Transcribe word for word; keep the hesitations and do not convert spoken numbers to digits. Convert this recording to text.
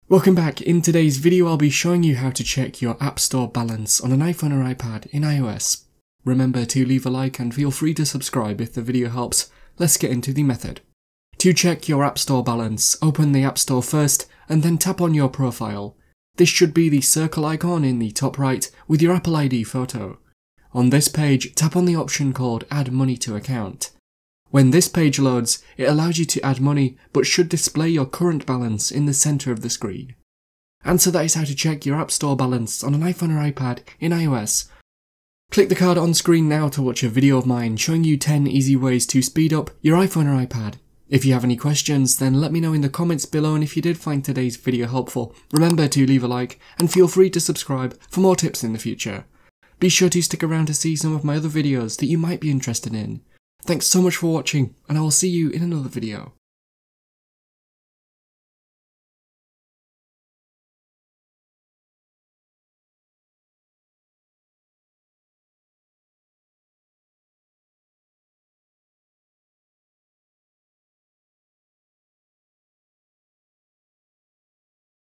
Welcome back. In today's video I'll be showing you how to check your App Store balance on an iPhone or iPad in iOS. Remember to leave a like and feel free to subscribe if the video helps. Let's get into the method. To check your App Store balance, open the App Store first and then tap on your profile. This should be the circle icon in the top right with your Apple I D photo. On this page, tap on the option called Add Money to Account. When this page loads, it allows you to add money but should display your current balance in the centre of the screen. And so that is how to check your App Store balance on an iPhone or iPad in iOS. Click the card on screen now to watch a video of mine showing you ten easy ways to speed up your iPhone or iPad. If you have any questions, then let me know in the comments below, and if you did find today's video helpful, remember to leave a like and feel free to subscribe for more tips in the future. Be sure to stick around to see some of my other videos that you might be interested in. Thanks so much for watching, and I will see you in another video.